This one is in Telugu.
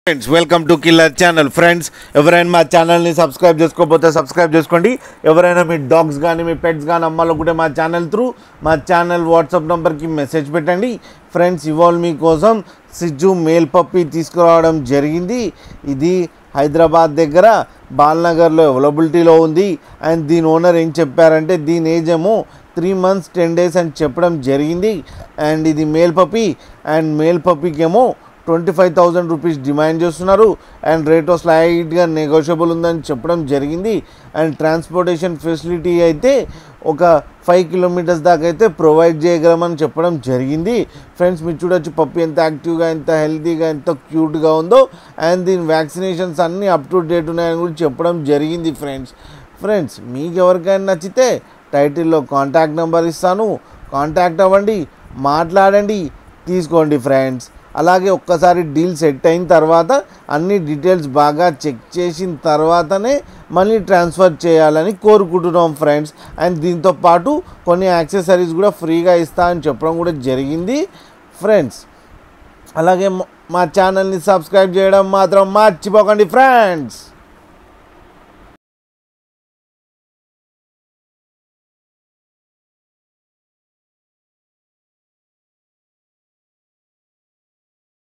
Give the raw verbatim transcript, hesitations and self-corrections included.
Friends welcome to killer channel. Friends ఎవరైనా మా ఛానల్ని సబ్స్క్రైబ్ చేసుకోకపోతే సబ్స్క్రైబ్ చేసుకోండి. ఎవరైనా మీ డాగ్స్ కానీ మీ పెట్స్ కానీ అమ్మాలనుకుంటే మా ఛానల్ త్రూ మా ఛానల్ వాట్సాప్ నెంబర్కి మెసేజ్ పెట్టండి. ఫ్రెండ్స్ ఇవాళ మీకోసం సిజ్జు మేల్ పప్పీ తీసుకురావడం జరిగింది. ఇది హైదరాబాద్ దగ్గర బాల్నగర్లో అవైలబిలిటీలో ఉంది. అండ్ దీని ఓనర్ ఏం చెప్పారంటే దీని ఏజ్ ఏమో త్రీ మంత్స్ టెన్ డేస్ అని చెప్పడం జరిగింది. అండ్ ఇది మేల్ పప్పీ అండ్ మేల్ పప్పీకి ఏమో twenty five thousand rupees demand చేస్తున్నారు. అండ్ రేట్ స్లైట్గా నెగోషియబుల్ ఉందని చెప్పడం జరిగింది. అండ్ ట్రాన్స్పోర్టేషన్ ఫెసిలిటీ అయితే ఒక ఫైవ్ కిలోమీటర్స్ దాకా అయితే ప్రొవైడ్ చేయగలమని చెప్పడం జరిగింది. ఫ్రెండ్స్ మీరు చూడొచ్చు పప్పి ఎంత యాక్టివ్గా ఎంత హెల్తీగా ఎంత క్యూట్గా ఉందో. అండ్ దీని వ్యాక్సినేషన్స్ అన్నీ అప్ టు డేట్ ఉన్నాయని కూడా చెప్పడం జరిగింది. ఫ్రెండ్స్ ఫ్రెండ్స్ మీకు ఎవరికైనా నచ్చితే టైటిల్లో కాంటాక్ట్ నెంబర్ ఇస్తాను, కాంటాక్ట్ అవ్వండి, మాట్లాడండి, తీసుకోండి. ఫ్రెండ్స్ అలాగే ఒక్కసారి డీల్ సెట్ అయిన తర్వాత అన్ని డీటెయిల్స్ బాగా చెక్ చేసిన తర్వాతనే మళ్ళీ ట్రాన్స్ఫర్ చేయాలని కోరుకుంటున్నాం ఫ్రెండ్స్. అండ్ దీంతో పాటు కొన్ని యాక్సెసరీస్ కూడా ఫ్రీగా ఇస్తా అని చెప్పడం కూడా జరిగింది. ఫ్రెండ్స్ అలాగే మా ఛానల్ని సబ్స్క్రైబ్ చేయడం మాత్రం మర్చిపోకండి ఫ్రెండ్స్.